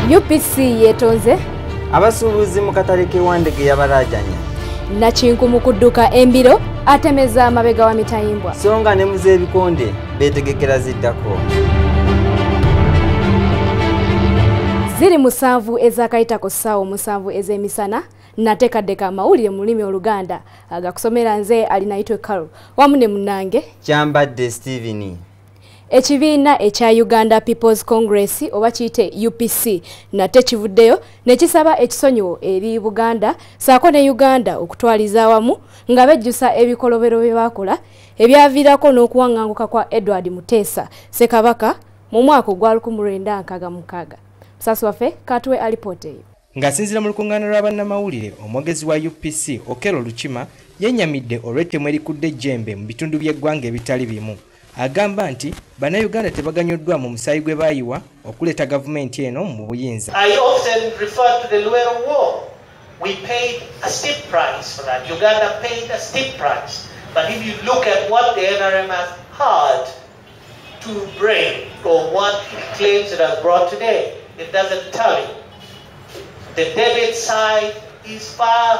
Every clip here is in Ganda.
UPC yetonze abasuubuzi mu katale k'Ewandege yabalajanya Nakinku mu kudduka embiro atemeza amabega wa mitayimbwa songa ne muze ebikonde betegekera ziddako ziri musanvu ezakayitako ssaawa musanvu ez'emisana nateekaddeka amawulire mu lulimi Oluganda agakusomera nze alinaitwe Carol wamu ne munnange Kyambadde Steven. Ekibiina ekya Uganda People's Congress oba kiyite UPC nate kivuddeyo ne kisaba ekisonyiwo eri Buganda saako ne Uganda okutwaliza awamu nga bejjusa ebikolobero bye bakola ebyaviirako n'okuwaŋŋanguka kwa Edward Muteesa Ssekabaka mu mwaka gwa 1966. Musasi waffe katuwe alipoota eyo. Ng'asinziira mu lukuŋŋaana lw'abannamawulire omwogezi wa UPC Okelo Lukima yennyamidde olw'ettemu erikudde ejjembe mu bitundu by'eggwanga ebitali bimu. Agamba nti bannayuganda tebaganyoddwa mu musaayi gwe baayiwa okuleeta gavumenti eno mu buyinza. I often refer to the Luero War. We paid a steep price for that. Uganda paid a steep price. But if you look at what the NRM has had to bring or what it claims it has brought today, it doesn't tell you. The debit side is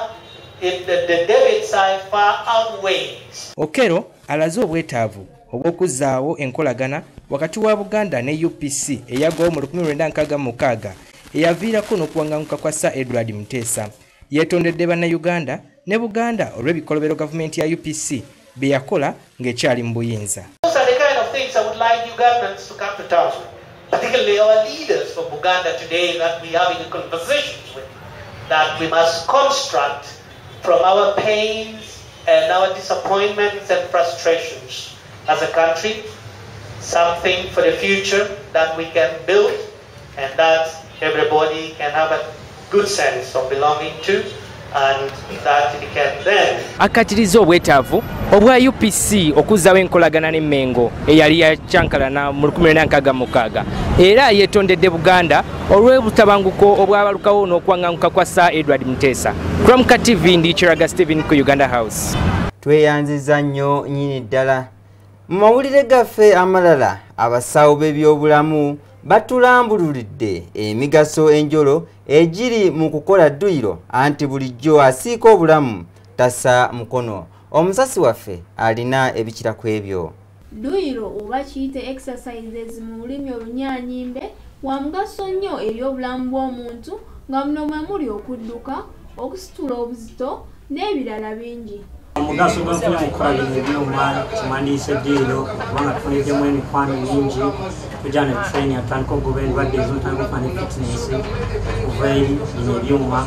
the debit side far outweighs. Okero alaze obwetaavu obw'okuzzaawo enkolagana wakati wa Buganda ne UPC eyagwawo mu 1966 eyaviirako n'okuwaŋŋanguka kwa Sir Edward Muteesa. Yeetondedde bannayuganda ne Buganda olw'ebikolobero gavumenti ya UPC bye yakola ng'ekyali mu buyinza. Those are the kind of things I would like Ugandans to come to terms with, particularly our leaders from Buganda today that we are having conversations with, that we must construct from our pains and our disappointments and frustrations as a country, something for the future that we can build and that everybody can have a good sense of belonging to, and that we can then akkatiriza obwetaavu obwa UPC okuzzaawo enkolagana n'emmengo eyali yakyankalana mu 1966 era yeetondedde Buganda olw'obutabanguko obwabalukawo n'okuwaŋŋanguka kwa Sir Edward Muteesa. Chromca TV ndi Kiraga Steven ku Uganda House. Tweyanziza nnyo nnyini ddala. Mu mawulire gaffe amalala abasawo b'ebyobulamu batulambululidde emigaso enjolo egiri mu kukola dduyiro anti bulijjo asiika obulamu tassa mukono. Omusasi waffe alina ebikira ku ebyo. Dduyiro oba kiyite exercises mu lulimi Olunyaanyimbe wa mugaso nnyo eri obulamu bw'omuntu nga muno mwe muli okudduka, okusitula obuzito n'ebirala bingi. Mugaso gwa kukola ebyuma kimandiise dduyiro kubanga tufunidemu emikwano mingi tujja ne training atandika okugoba endwadde ez'omutandika okufuna fitness kuva eri bino ebyuma.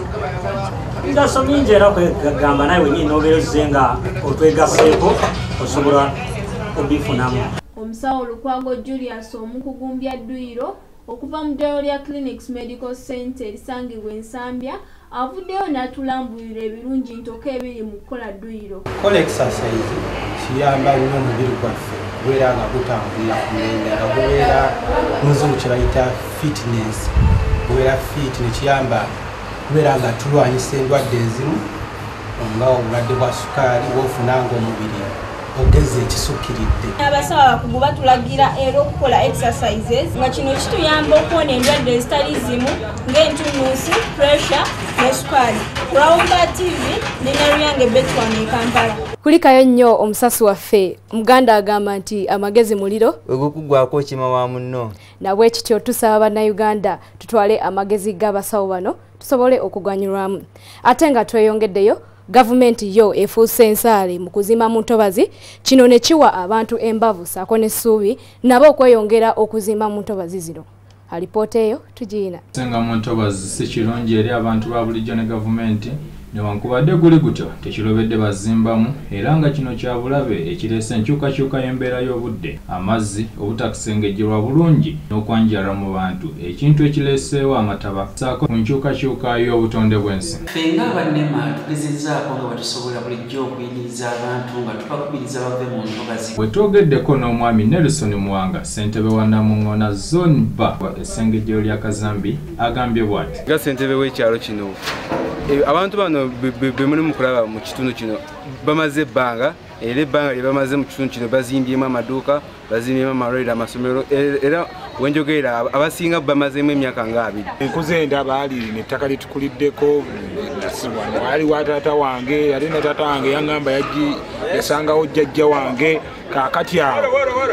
Migaso mingi era kwegamba nawe wennyini n'obeera ozze nga otwegaseeko osobola obifunamu. Omusawo Lukwago Julius omukugumbya dduyiro okuva mu ddwaliro lya Clinics Medical Center erisangibwa Ensambya avuddeyo n'atulambulira ebirungi ntoka ebiri mu kukola dduyiro. Kola exercise kiyamba nnyo omubiri gwaffe okubeera nga gutambulira ku mirembe nga gubeera muzungu kye bayita fitness. Gubeera fit ne kiyamba kubeera nga tulwanyisa endwadde ezimu nga obulwadde bwa sukaali bw'ofunanga omubiri ogeze ekisukkiridde. Abasawo abakugu batulagira era okukola exercises nga kino kituyamba okuwona endwadde ezitali zimu ng'entunnunsi, pressure ne sukaali. Chromca TV ne Naruyange Betwan e Kampala. Kulikayo nnyo omusasi waffe Muganda agamba nti amagezi muliro ogukugwako kima wa munno. Nabwe kityo tusaba bannayuganda tutwale amagezi g'abasawo bano tusobole okuganyulwamu. Ate nga tweyongeddeyo gavumenti yo efuuse ensaale mu kuzimba mu ntobazi kino ne kiwa abantu embavu saako n'essuubi nabo okweyongera okuzimba mu ntobazi zino. Alipoota eyo tugiina. Senga mu ntobazi si kirungi eri abantu ba bulijjo ne gavumenti newankubadde guli gutyo tekirobedde bazimbamu era nga kino kya bulabe ekireese enkyukakyuka y'embeera y'obudde amazzi obutakusengejjerwa bulungi n'okwanjala mu bantu ekintu ekireeseewo amataba saako ku nkyukakyuka y'obutonde bw'ensi. Ffe ng'abannema tugezezzaako nga bwetusobola bulijjo okuyigiriza abantu nga tubakubiriza bave mu ntobazi. Bwe twogeddeko n'omwami Nelson Muwanga ssentebe wa Namuŋŋona Zone B essengejjero lya Kazambi agambye bw'ati. Nga ssentebe w'ekyalo kino abantu bano bemuli mu kulaba mu kitundu kino bamaze ebbanga era ebbanga lye bamaze mu kitundu kino bazimbyemu amaduuka bazimbyemu amalwaliro amasomero era wenjogera abasinga bamazeemu emyaka nga 2. Nkuze ndaba ali n'ettaka litukuliddeko wali wa taata wange yali ne taata wange yaŋŋamba yasangawo jjajja wange kaakati awo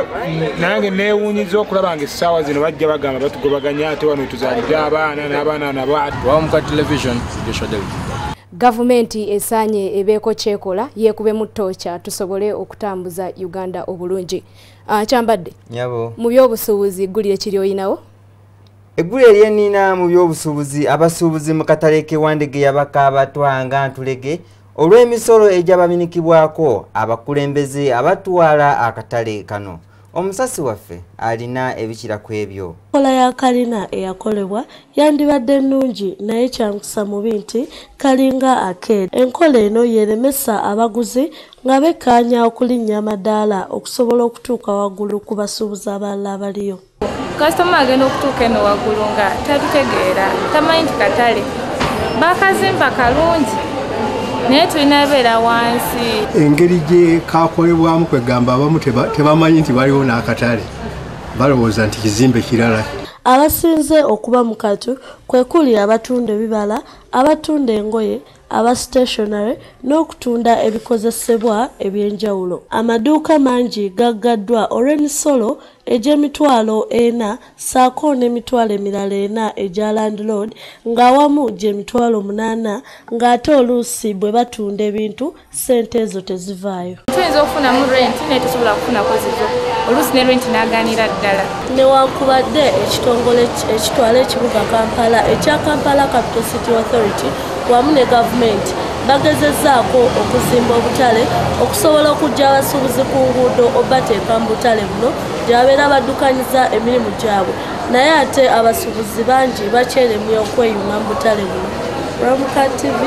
nange neewuunyiza okulaba nga essaawa zino bajja bagamba batugobaganya ate wano tuzaalidde abaana n'abaana Wamuka television Joshua. Gavumenti esaanye ebeeko kyekola yeekube mu ttooca tusobole okutambuza Uganda obulungi. Kyambadde nyabo mu by'obusuubuzi eggulire kiri oyinawo? Eggulire lyennina mu by'obusuubuzi abasuubuzi mu katale k'Ewandege yabaka batwanga ntulege olw'emisolo egy'abaminikibwako abakulembeze abatwala akatale kano. Omusasi waffe alina ebikira ku ebyo. Enkola ya kalina eyakolebwa yandibadde nnungi naye kyankusa mubi nti kalinga akeeda. Enkola eno yeremesa abaguzi nga bekkaanya okulinnya amadaala okusobola okutuuka waggulu ku basuubuzi abalala abaliyo. Kasitoma agenda okutuuka eno waggulu nga tabitegeera tamanyi nti katale bakazimba kalungi naye tulina beera wansi. Engeri gye kakolebwamu kwegamba abamu tebamanyi nti waliwo n'akatale balowooza nti kizimbe kirala. Abasinze okuba mu katu kwe kuli abatunda ebibala, abatunda engoye, aba stationary n'okutunda ebikozesebwa eby'enjawulo. Amaduuka mangi gaggaddwa olw'emisolo egy'emitwalo 4 saako n'emitwalo emirala 4 egya landlord ng'awamu gy'emitwalo 8 ng'ate oluusi bwe batunda ebintu ssente ezo tezivaayo. Tuyinza okufunamu rent naye tusobola kufunako zizo oluusi ne rent n'agaanira ddala. Newankubadde ekitongole ekitwala ekibuga Kampala ekya Kampala Capital City Authority wamu ne gavumenti bagezezzaako okuzimba obutale okusobola okujja abasuubuzi ku nguudo obateeka mu butale buno gye babeera baddukanyiza emirimu gyabwe naye ate abasuubuzi bangi bakyeremye okweyunga mu butale buno. Ramuka TV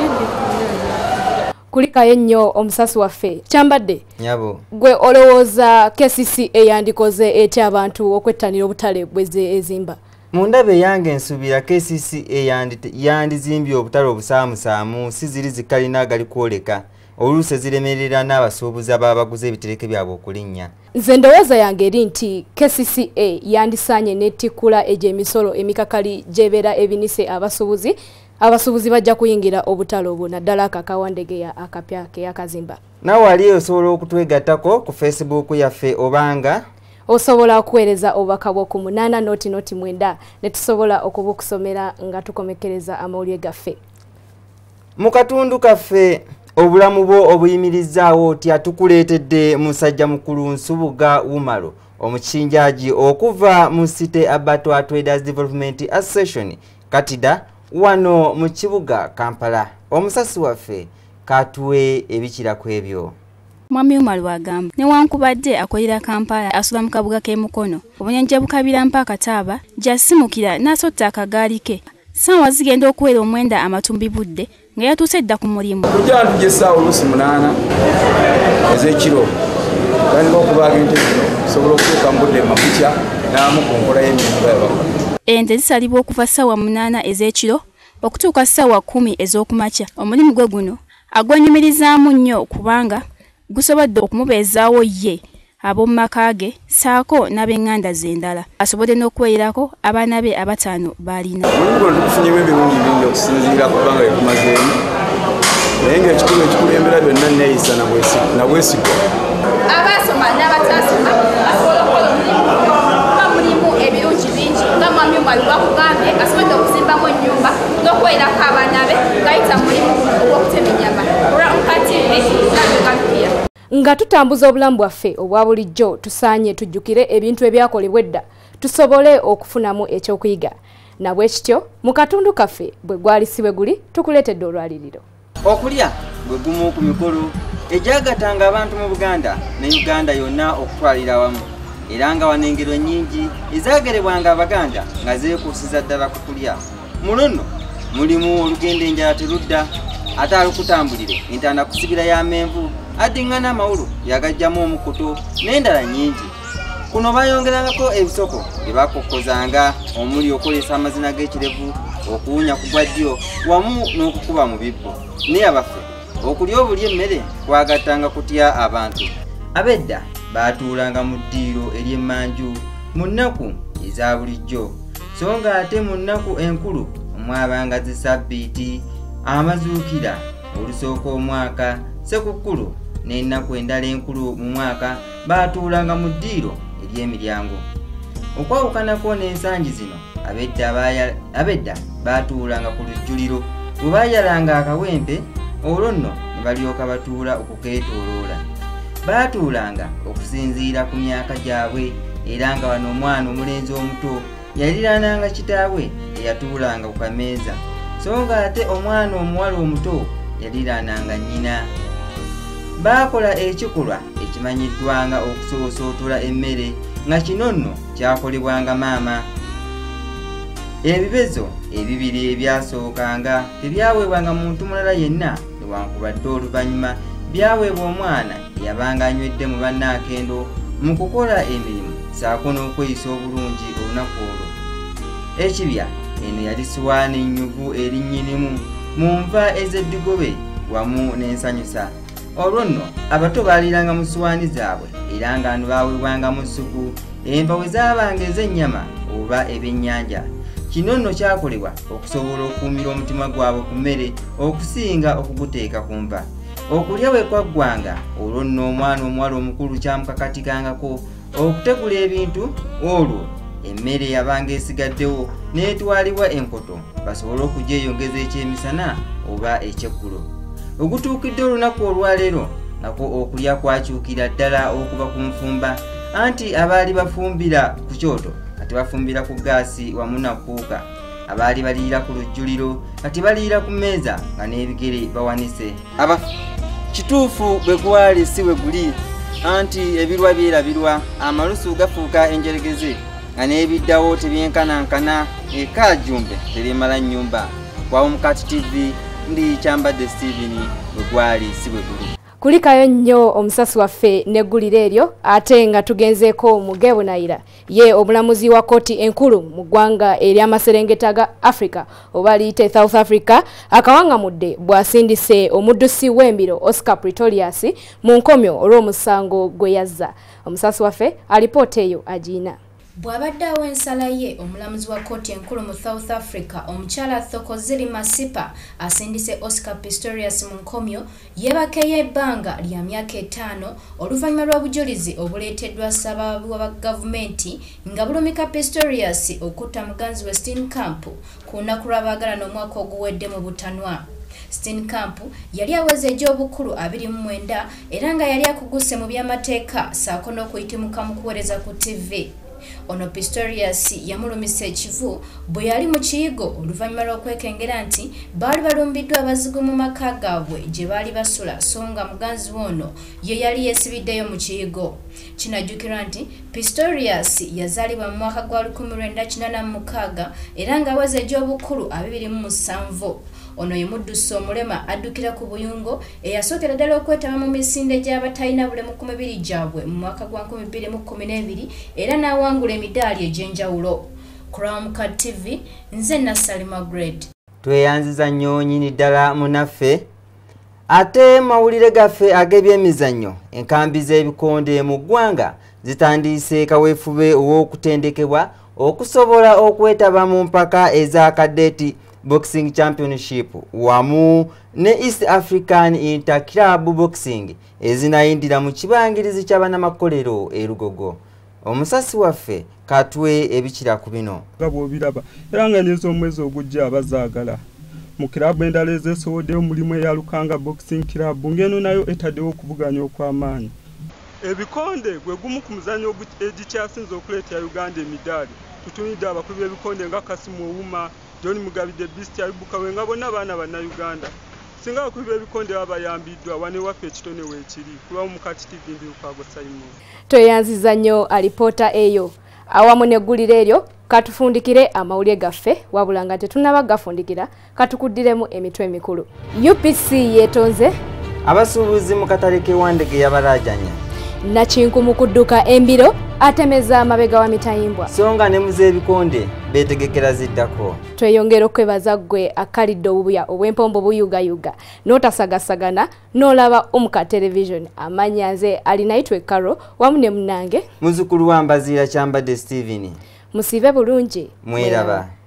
kulikayo nnyo omusasi waffe. Kyambadde nyabo gwe olowooza KCCA yandikoze etya abantu okwettanira obutale bweze ezimba? Mu ndabe yange nsubira KCCA yandizimbye obutale obusaamusaamu si ziri zikalina agali kwoleka oluusi ziremerera n'abasuubuzi ababaguze ebitereke byabwe okulinnya. Nze ndowooza yange eri nti KCCA yandisaanye n'ettikula egy'emisolo emikakali gy'ebeera ebinise abasuubuzi bajja kuyingira obutale obwo naddala akakawandege ya akapya keyakazimba. Nawe wali osobola okutwegattako ku Facebook yaffe obanga osobola okuweereza obubaka bwo ku 8 ne tusobola okubukusomera nga tukomekereza amawulire gaffe. Mu katundu kaffe obulamu bwo obuyimirizzaawo otya tukuleetedde musajja mukulu Nsubuga Wumalo omukinjaji okuva mu City Abattoir Traders Development Association Katida wano mu kibuga Kampala. Omusasi waffe katuwe ebikira ku ebyo. Mwami Umaru agamba newankubadde akolera Kampala asula mu kabuga k'emukono obunyenje bukabira mpaka Taaba jasimukira n'asotta akagaali ke ssaawa zigenda okuwera omwenda amatumbi budde nga yatuuse dda ku mulimu. Tujja ntujja essaawa oluusi 8 ez'ekiro kandi okubaaga ente zino sobola okutuuka mu budde makukya n'amu ku nkola y'emirimu y'abakola. Ente zisalibwa okuva ssaawa 8 ez'ekiro okutuuka ssaawa 10 ez'okumakya. Omulimu gwe guno agwenyumirizaamu nnyo kubanga gusobodde okumubeezaawo ye ab'omu maka ge saako n'ab'eŋŋanda ze endala asobodde n'okuweerako abaana be abataano baalina. Omulimu guno tugufunyeemu ebirungi bingi okusinziira ku bbanga lye tumazeemu naye ng'ekikulu ekikulembera byonna neeyisa na bwesigwa. Abaasoma n'abataasoma basobola okukola omulimu ebirungi bingi nga Mwami Umaru bwakugambye asobodde okuzimbamu ennyumba n'okuweerako abaana be ng'ayita mulimu ogw'okutema ennyama. Ramuka TV nabegampia. Nga tutambuza obulamu bwaffe obwa bulijjo tusaanye tujjukire ebintu ebyakolebwa edda tusobole okufunamu ekyokuyiga. Na bwe kityo mu katundu kaffe bwe gwali si bwe guli tukuleetedde olwaliriro. Okulya bwe gumu ku mikolo egyagatanga abantu mu Buganda ne Uganda yonna okutwalira wamu era nga wano engero nnyingi ezaagerebwanga Abaganda nga zeekuusiza ddala ku kulya. Muno nno mulimu olugenda enjala terudda ate alukutambulire entanda kusibira y'amenvu addiŋŋana amawulu yagajjamu omukutu n'endala nnyingi. Kuno bayongerangako ebisoko bye bakokkozanga omuli okolesa amazina g'ekirevu okuwunya ku gwaddyo wamu n'okukuba mu bibbo. Naye abaffe okulya obulya emmere kwagattanga kutya abantu. Abedda baatuulanga mu ddiiro ery'emmanju mu nnaku eza bulijjo so nga ate mu nnaku enkulu omwabanga zi ssabbiiti amazuukira olusooka omwaka ssekukkulu n'ennaku endala enkulu mu mwaka baatuulanga mu ddiiro ery'emiryango okwawukanako n'ensangi zino abedda baatuulanga ku lujjuliro bwe baayalanga akawempe olwo nno ne balyoka batuula okukeetooloola baatuulanga okusinziira ku myaka gyabwe era nga wano omwana omulenzi omuto yaliraananga kitaawe eyatuulanga ku kameeza so nga ate omwana omuwala omuto yaliraananga nnyina baakola ekikolwa ekimanyiddwanga okusoosootola emmere nga kino nno kyakolebwanga maama ebibezo ebibiri ebyasookanga tebyaweebwanga muntu mulala yenna newankubadde oluvannyuma byaweebwa omwana eyabanga anywedde mu bannaakendo mu kukola emirimu saako n'okweyisa obulungi olunaku olwo ekibya eno yali suwaani ennyuvu erinnyinimu mu nva ez'eddigobe wamu n'ensanyusa olwo nno abato baaliranga mu suwaani zaabwe era nga ano baaweebwangamu ssupu enva bwe zaabanga ez'ennyama oba ebyennyanja kino nno kyakolebwa okusobola okuumira omutima gwabwe ku mmere okusinga okuguteeka ku nva okulya bwe kwaggwanga olwo nno omwana omuwala omukulu kyamukakatikangako okutegula ebintu olwo emmere yabanga esigaddewo n'etwalibwa enkoto basobole okugyeyongeza ekyemisana oba ekyeggulo ogutuukidde olunaku olwaleero nako okulya kwakyukira ddala okuva ku nfumba anti abaali bafumbira ku kyoto kati bafumbira ku gaasi wamu nakuuka abaali baliira ku lujjuliro kati baliira ku mmeeza nga n'ebigere bawanise kituufu bwe gwali si bwe guli anti ebirwa byerabirwa amalusu gafuuka enjeregeze nga n'ebiddawo tebyenkanankana ekajumbe terimala nnyumba kwa Omukati TV ndi Kyambadde Steven bwe gwali si bwe guli kulikayo nnyo omusasi waffe neggulira eryo ate nga tugenzeeko Mugebu Naira ye omulamuzi wa kkooti enkulu mu ggwanga ery'amaserengeta ga Africa oba liyite South Africa akawangamudde bw'asindise omuddusi w'embiro Oscar Pretorius mu nkomyo olw'omusango gwe yazza omusasi waffe alipoota eyo agiina bw'abadde awo ensala ye omulamuzi wa kkooti enkulu mu South Africa omukyala Thokozile Masipa asindise Oscar Pistorius mu nkomyo yeebakeyo ebbanga lya myaka 5 oluvannyuma lw'obujulizi obuleeteddwa sababu wa gavumenti nga bulumika Pistorius okutta muganzi we Steenkamp ku lunaku lw'abaagalana omwaka oguwedde mu Butanwa. Steenkamp yali aweze egy'obukulu 29 era nga yali akuguse mu by'amateeka saako n'okuyitimuka mu kuweereza ku TV. Ono Pistorius yamulumisa ekivu bwe yali mu kiyigo oluvannyuma lw'okwekengera nti baali balumbiddwa abazigu mu maka gaabwe gye baali basula so nga muganzi ono ye yali yeesibiddeyo mu kiyigo. Kinajjukirwa nti Pistorius yazaalibwa mu mwaka gwa 1986 era ng'aweza egy'obukulu 27. Ono ye muddusi omulema addukira ku buyungo eyasookera ddala okwetaba mu misinde gy'abatalina bulemu ku mibiri gyabwe mu mwaka gwa 2012 era n'awangula emidaali egy'enjawulo. Crown Card TV nze Nassali Margaret. Tweyanziza nnyo nnyini ddala munaffe ate mawulire gaffe ag'ebyemizannyo enkambi z'ebikonde mu ggwanga zitandise kaweefube ow'okutendekebwa okusobola okwetaba mu mpaka eza Cadet Boxing Championship wamu ne East African Inter-Club Boxing ezinayindira mu kibangirizi ky'abannamakolero e Lugogo. Omusasi waffe katwe ebikira ku bino gabo biraba era nga nezo omwezi ogujja abazaagala mu club endala ezeesowoddeyo omulimu eya Lukanga Boxing Club ngeno nayo etaddewo okuvuganya okw'amaanyi. Ebikonde gwe gumu ku muzannyo egikyasinze okuleetera Uganda emidaali. Tutumidde abakulu b'ebikonde nga Kasimu Ouma, John Mugabi the Beast Abuka wenga bonna abaana banna Uganda. Singa abakulu b'ebikonde babayambiddwa wane waffe ekitone weekiri kuba Omukati TV ndi Lukwago Simon. Tweyanziza nnyo alipoota eyo awamu neggulira eryo katufundikire amawulire gaffe wabula nga tetunnaba gafundikira katukuddiremu emitwe emikulu. UPC yeetonze abasuubuzi mu katale k'Ewandege yabalajanya Nakinku mu kudduka embiro atemeza amabega wa mitayimbwa songa ne muzeebikonde beetegekera ziddako. Tweyongera okwebaza ggwe akalidde obubuya obw'empombo buyugayuga n'otasagasagana n'olaba Omuka Television amannya nze Alinayitwe Karo wamu ne munnange muzzukulu wa Mbaziira Kyambadde Steven. musibe bulungi mweraba